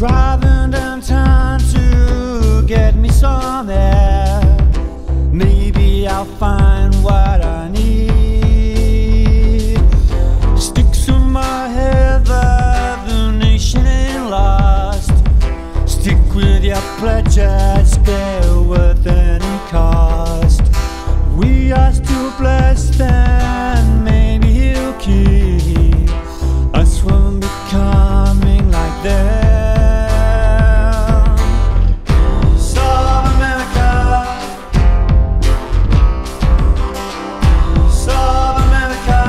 driving downtown to get me somewhere. Maybe I'll find what I need. Sticks in my head that the nation ain't lost. Stick with your pledges, they're worth any cost. We are still blessed and maybe he'll keep us from becoming like them. South America, South America.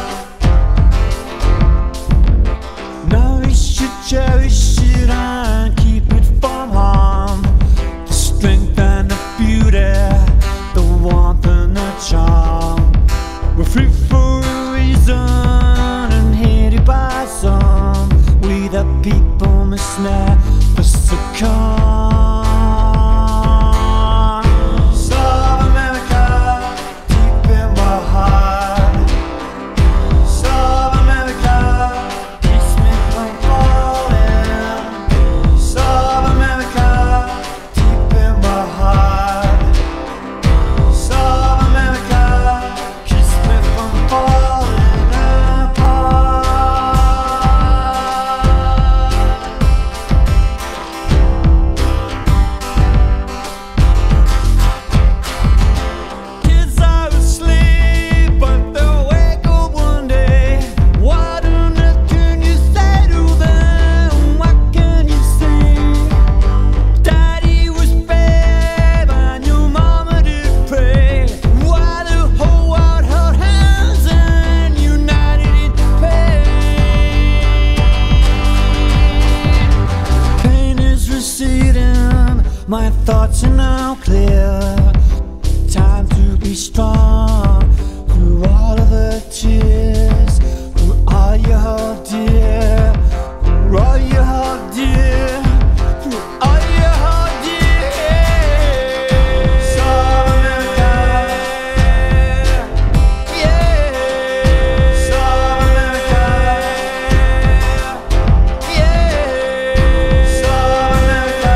Now we should cherish it and keep it from harm. The strength and the beauty, the warmth and the charm. We're free for a reason and hated by some. We the people must never succumb. South America, deep in my heart. South America, keeps me from falling. South America, deep in my heart. South America, keeps me from falling apart. Kids are asleep, but they'll wake up one day. What on earth can you say to them? What can you say? Daddy was brave and your mama did pray. Why the whole world held hands and united in pain? Pain is receding, my thoughts are now clear. Time to be strong through all of the tears. Through all your heart, dear. Through all your heart, dear. Through all your heart, dear. South America, yeah. South America, yeah. South America,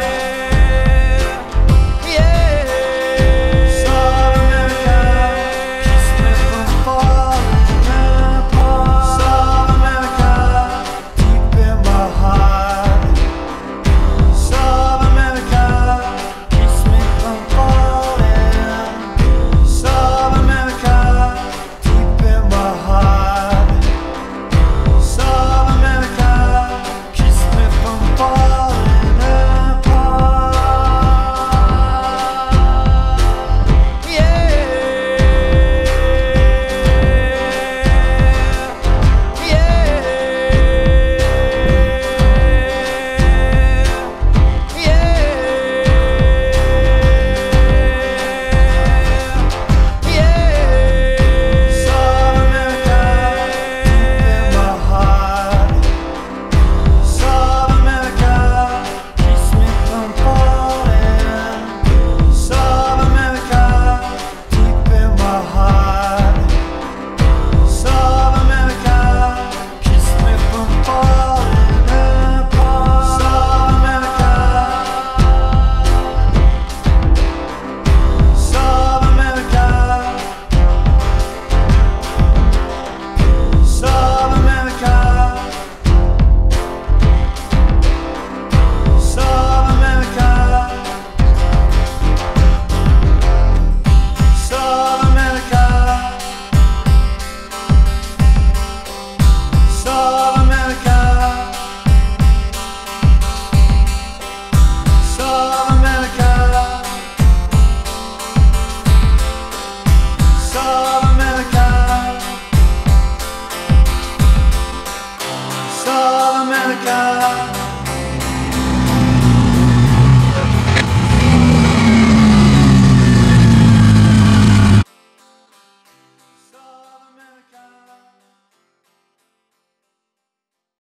yeah. South America, keeps me from falling apart. South America, deep in my heart. South America, keeps me from falling. South America, deep in my heart. South America, keeps me from falling apart. Yeah, South America, deep in my heart. South America, keeps me from falling. South America, deep in my heart. South America, keeps me from falling apart. South America, South America, South America, South America, South America, South America, South America, South America, South America.